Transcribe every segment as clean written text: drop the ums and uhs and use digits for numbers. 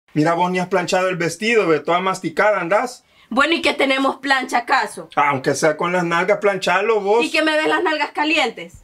Mira, vos ni has planchado el vestido, ve, toda masticada andás. Bueno, ¿y qué tenemos plancha acaso? Aunque sea con las nalgas, plancharlo vos. ¿Y que me ves las nalgas calientes?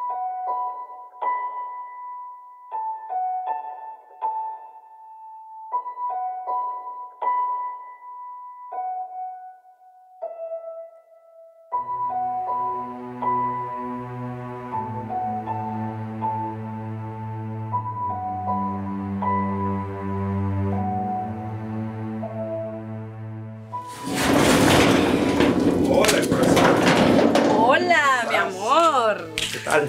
Hola, corazón. Hola, mi amor. ¿Qué tal?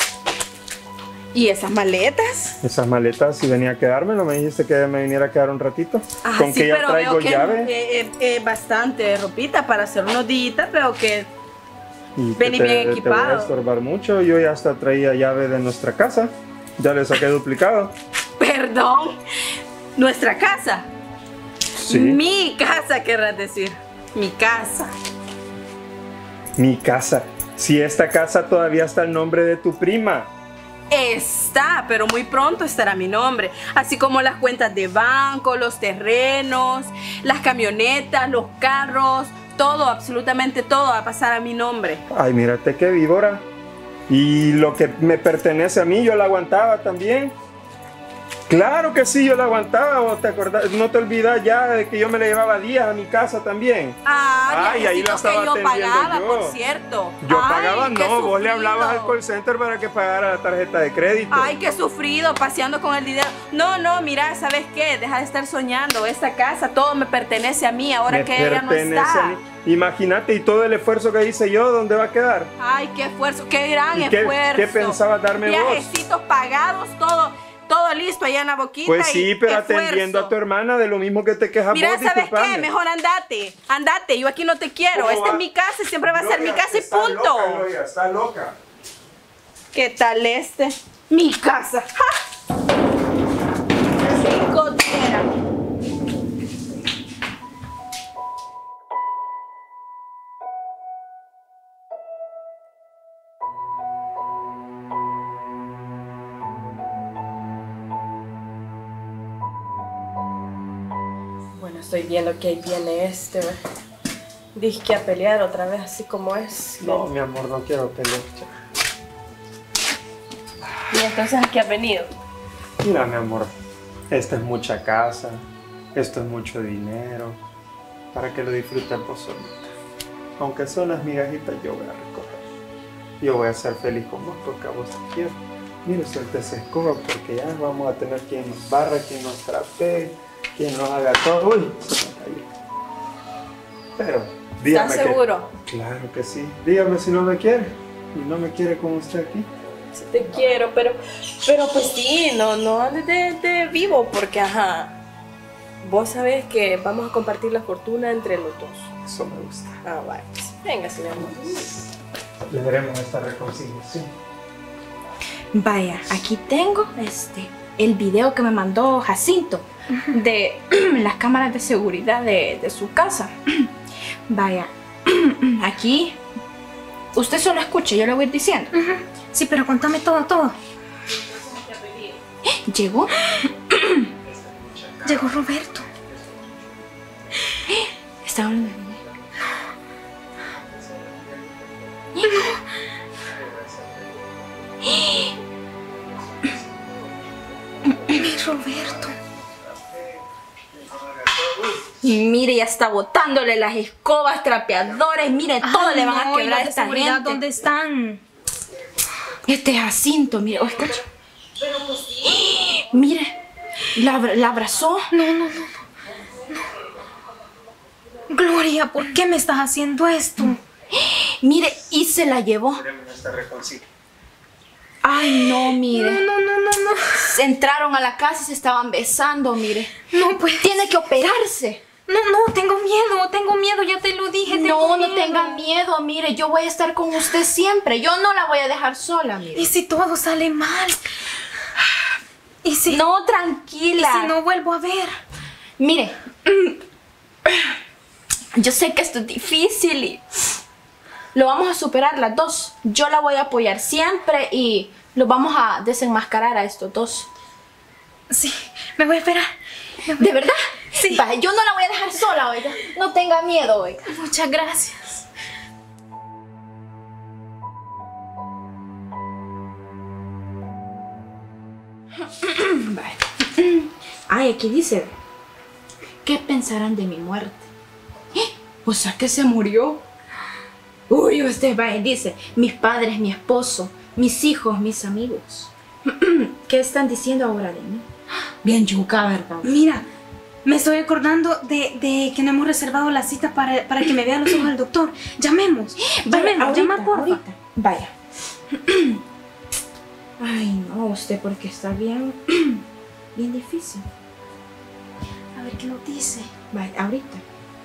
¿Y esas maletas? Esas maletas, si venía a quedármelo, me dijiste que me viniera a quedar un ratito. Con Sí, que ya pero traigo veo que llave. bastante ropita para hacer unos días, veo que Y vení que bien Te voy a equipado. estorbar mucho. Yo ya hasta traía llave de nuestra casa. Ya le saqué duplicado. Perdón, nuestra casa. Sí. Mi casa, querrás decir. Mi casa. Mi casa. Si esta casa todavía está el nombre de tu prima. Está, pero muy pronto estará mi nombre. Así como las cuentas de banco, los terrenos, las camionetas, los carros, todo, absolutamente todo va a pasar a mi nombre. Ay, mírate qué víbora. Y lo que me pertenece a mí, yo la aguantaba también. Claro que sí, yo la aguantaba. ¿O te acordás? No te olvidas ya de que yo me la llevaba días a mi casa también. Ay, ahí la viajecitos estaba que yo atendiendo pagaba, yo. por cierto. Yo Ay, pagaba, qué no, vos le sufrido. hablabas al call center para que pagara la tarjeta de crédito. Ay, qué sufrido, paseando con el dinero. No, mira, ¿sabes qué? Deja de estar soñando. Esta casa, todo me pertenece a mí, ahora Me que ella no pertenece a está. mí. Imagínate, y todo el esfuerzo que hice yo, ¿dónde va a quedar? Ay, qué esfuerzo, qué gran ¿Y qué esfuerzo. pensabas darme vos? Viajecitos pagados, todo listo allá en la boquita. Pues sí, y pero esfuerzo. atendiendo a tu hermana de lo mismo que te quejas Mira, vos, ¿sabes disculpame. qué? Mejor andate, yo aquí no te quiero. ¿Cómo Esta va? es mi casa y siempre va a ser mi Gloria, casa y está punto. Loca, Gloria, está loca. ¿Qué tal este? Mi casa. ¡Ja! Chicotera. Bueno, estoy viendo que ahí viene este, ¿ve? Dije a pelear otra vez, así como es. No, mi amor, no quiero pelear. Y entonces, ¿a qué has venido? Mira, mi amor, esta es mucha casa, esto es mucho dinero, para que lo disfrutes vos solita. Aunque son las migajitas, yo voy a recoger. Yo voy a ser feliz con vos porque a vos te quiero. Mira, suelta esa escoba porque ya vamos a tener quien nos barra, quien nos trapee, quien nos haga todo. Uy, se me cayó. Pero, dígame. ¿Estás seguro? Claro que sí. Dígame si no me quiere. Y no me quiere como usted aquí. Sí te quiero, pero pues sí, no andes de vivo, porque ajá, vos sabés que vamos a compartir la fortuna entre los dos. Eso me gusta. Ah, vale. Venga, mi amor. Le daremos esta reconciliación. Vaya, aquí tengo el video que me mandó Jacinto de las cámaras de seguridad de su casa. Vaya, aquí usted solo escuche, yo le voy a ir diciendo. Sí, pero contame todo. ¿Llegó? Llegó Roberto. Está hablando de mí. Mi Roberto. Y mire, ya está botándole las escobas, trapeadores, mire, todo le van a No, ¿y quebrar los a de esta seguridad gente. dónde están? Este Jacinto, mire, escucha. Mire, la abrazó. No. Gloria, ¿por qué me estás haciendo esto? Mire, y se la llevó. Ay, no, mire. No. Se entraron a la casa y se estaban besando, mire. No, pues. Tiene que operarse. No, tengo miedo, ya te lo dije. No tenga miedo, mire, yo voy a estar con usted siempre. Yo no la voy a dejar sola, mire. ¿Y si todo sale mal? ¿Y si No, tranquila. ¿Y si no vuelvo a ver? Mire, yo sé que esto es difícil y lo vamos a superar las dos. Yo la voy a apoyar siempre y lo vamos a desenmascarar a estos dos. Sí, Me voy a esperar. ¿De verdad? Sí. Vaya, yo no la voy a dejar sola, oiga. No tenga miedo, oiga. Muchas gracias. Vale. Ay, aquí dice, ¿qué pensarán de mi muerte? O sea, que se murió. Uy, usted va y dice, mis padres, mi esposo, mis hijos, mis amigos. ¿Qué están diciendo ahora de mí? Bien yuca, ¿verdad? Mira, me estoy acordando de que no hemos reservado la cita para que me vea los ojos al doctor. Llamemos. Llamemos, llama porfa. Ahorita. Vaya. Ay, no, usted porque está bien, bien difícil. A ver qué nos dice. Vaya, ahorita.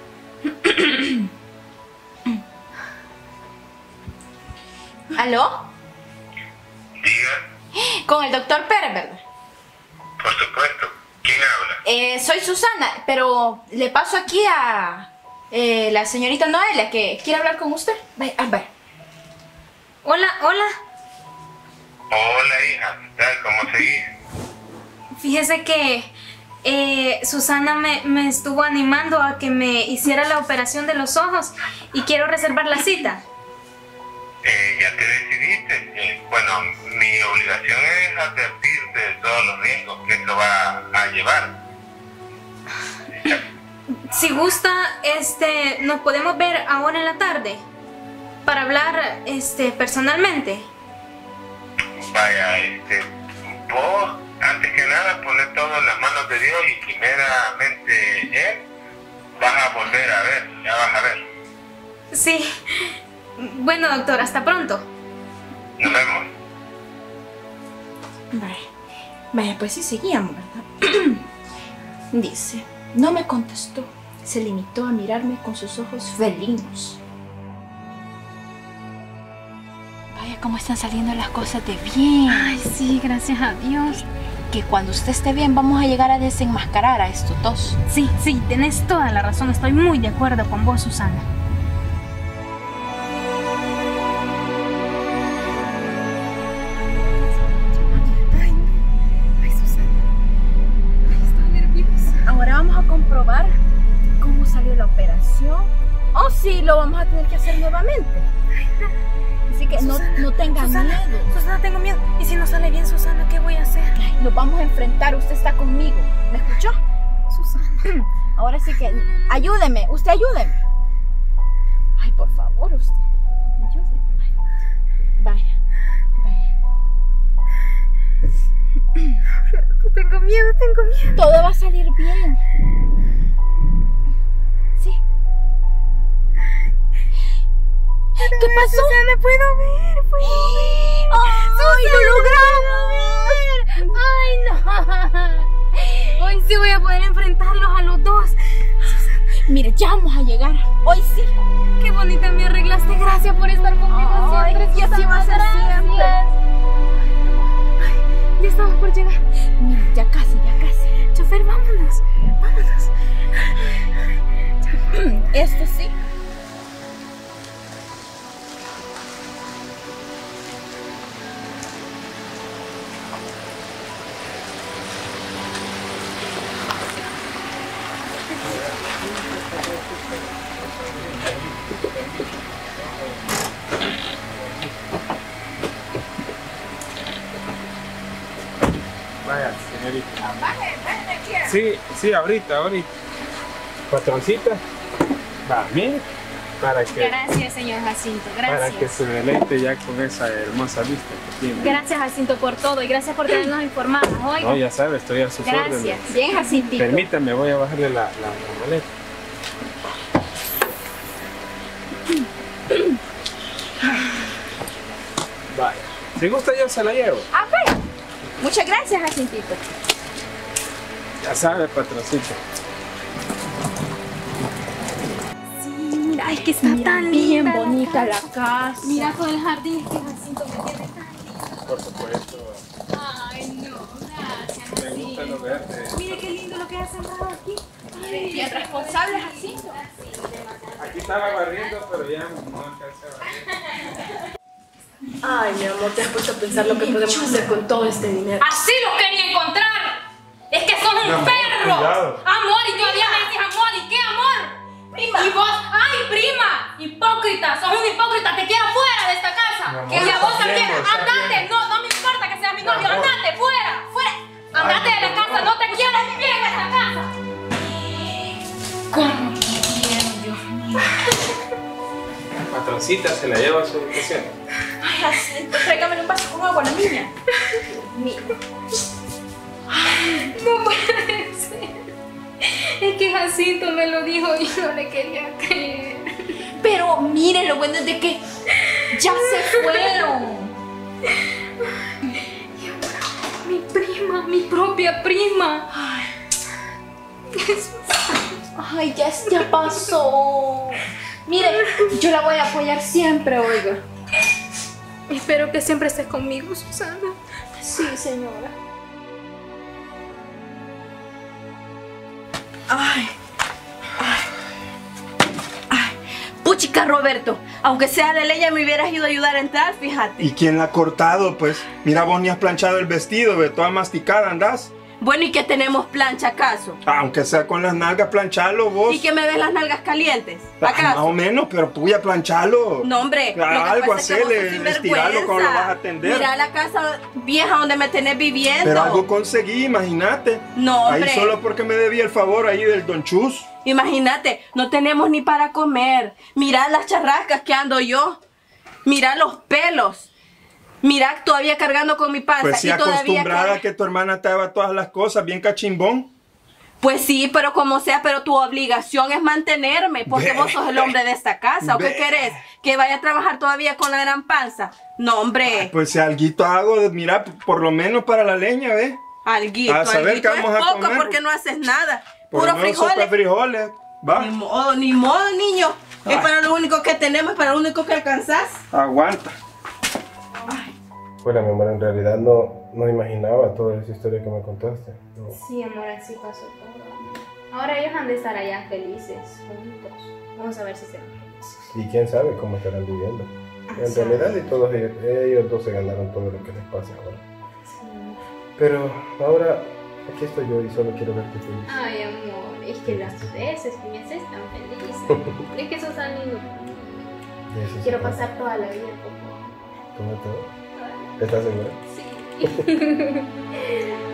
¿Aló? Diga, Con el doctor Pérez, ¿verdad? por supuesto. ¿Quién habla? Soy Susana, pero le paso aquí a la señorita Noelia que quiere hablar con usted. Vaya, vaya. Hola, hola. Hola, hija. ¿Qué tal? ¿Cómo seguís? Fíjese que Susana me estuvo animando a que me hiciera la operación de los ojos y quiero reservar la cita. ¿Ya te decidiste? Bueno, mi obligación es advertirte de todos los riesgos que esto va a llevar. Si gusta, nos podemos ver ahora en la tarde para hablar personalmente. Vaya, vos, antes que nada, poner todo en las manos de Dios y primeramente Él, vas a volver a ver, ya vas a ver. Sí. Bueno, doctor, hasta pronto. Nos vemos. Vaya, vaya, pues sí seguíamos, ¿verdad? Dice, no me contestó. Se limitó a mirarme con sus ojos felinos. Vaya, cómo están saliendo las cosas de bien. Ay, sí, gracias a Dios. Que cuando usted esté bien vamos a llegar a desenmascarar a estos dos. Sí, sí, tenés toda la razón. Estoy muy de acuerdo con vos, Susana. Ahora vamos a comprobar cómo salió la operación. O si lo vamos a tener que hacer nuevamente. Así que Susana, no tengan Susana, miedo. Susana, tengo miedo. ¿Y si no sale bien, Susana, qué voy a hacer? Ay, nos vamos a enfrentar, usted está conmigo. ¿Me escuchó? Susana. Ahora sí que ayúdeme, usted ayúdeme. Ay, por favor, usted. Ayúdeme. Vaya. Tengo miedo. Todo va a salir bien. Sí. ¿Qué pasó? Susana, puedo ver. ¡Ay, lo logramos! ¡Ay, no! Hoy sí voy a poder enfrentarlos a los dos. Mire, ya vamos a llegar. Hoy sí. Qué bonita me arreglaste. Gracias por estar conmigo Ay, siempre. y así va a ser siempre. Ya estamos por llegar. Mire, ya casi. Chofer, vámonos. Esto sí. Vaya, señorita. Sí, ahorita. Patroncita, va, mire, para que Gracias, señor Jacinto. para que se deleite ya con esa hermosa vista que tiene. Gracias, Jacinto, por todo y gracias por tenernos informados. Oiga. No, ya sabe, estoy a sus órdenes. Gracias. Bien, Jacintito. Permítame, voy a bajarle la maleta. Vaya. Si gusta yo se la llevo. Ah, vaya. Muchas gracias, Jacintito. Ya sabe, patroncito. Mira, es que está tan Bien linda bonita la casa. casa. Mira todo el jardín, es que Jacinto me tiene tan linda. Por supuesto. Ay, no, gracias. Me gusta lo verde. Mire qué lindo lo que ha sembrado aquí. Bien responsable, Jacinto. Aquí estaba barriendo, pero ya no alcancé a barrer. Ay, mi amor, te has puesto a pensar lo que podemos hacer con todo este dinero. Así lo quería encontrar. Es que son un Mi amor, perro! cuidado. Amor, y todavía me decís amor, ¿y qué amor? Prima. Y vos, ¡ay, prima! Hipócrita, sos un hipócrita, te quiero fuera de esta Mi casa. amor, Y a está vos también, bien, está andate, bien. no me importa que seas mi novio, amor. andate, fuera, fuera. Andate Ay, de la mi casa, amor. no te quiero ni bien en esta casa. ¿Cómo te quiero, Dios mío? Patroncita, se la lleva a su habitación. Ay, Jacinto, tráigame un vaso con agua a la niña. Dios mío. No puede ser. Es que Jacinto me lo dijo y no le quería creer. Pero miren, lo bueno es de que ya se fueron. Y ahora, mi prima, mi propia prima. Ay, ya pasó. Miren, yo la voy a apoyar siempre, oiga. Espero que siempre estés conmigo, Susana. Sí, señora. Ay. Puchica, Roberto, aunque sea de leña me hubieras ido a ayudar a entrar, fíjate. ¿Y quién la ha cortado? Pues mira, vos ni has planchado el vestido, ve, toda masticada andás. Bueno, ¿y que tenemos plancha acaso? Aunque sea con las nalgas, planchalo vos. ¿Y que me ves las nalgas calientes? Más o ¿Acaso? menos, pero puya, planchalo. No, hombre, lo que Algo pasa es que vos sos hacele, estiralo como lo vas a atender. Mira la casa vieja donde me tenés viviendo. Pero algo conseguí, imagínate. No, hombre. Ahí solo porque me debía el favor ahí del Don Chus. Imagínate, no tenemos ni para comer. Mira las charrascas que ando yo. Mira los pelos. Mira, todavía cargando con mi panza. Pues sí, y todavía acostumbrada a que tu hermana te haga todas las cosas, bien cachimbón. Pues sí, pero como sea, pero tu obligación es mantenerme, porque Ve. vos sos el hombre de esta casa. ¿O qué Ve. querés? ¿Que vaya a trabajar todavía con la gran panza? No, hombre. Pues si alguito hago, mira, por lo menos para la leña, ¿ves? Alguito, a saber alguito qué es vamos a poco comer. porque no haces nada. Por Puro lo menos sopa de frijoles. frijoles, va. Ni modo, niño. Es Ay. para lo único que tenemos, es para lo único que alcanzás. Aguanta. Bueno, mi amor, en realidad no imaginaba toda esa historia que me contaste. No. Sí, amor, así pasó todo. Ahora ellos han de estar allá felices, juntos. Vamos a ver si se van felices. Y quién sabe cómo estarán viviendo. En sí. realidad, y todos ellos dos se ganaron todo lo que les pasa ahora. Pero ahora, aquí estoy yo y solo quiero verte feliz. Ay, amor, es que las veces que me haces tan feliz. Es que sos tan lindo. Y eso se Quiero trata. pasar toda la vida con vos. ¿Cómo todo? ¿Estás segura? Sí.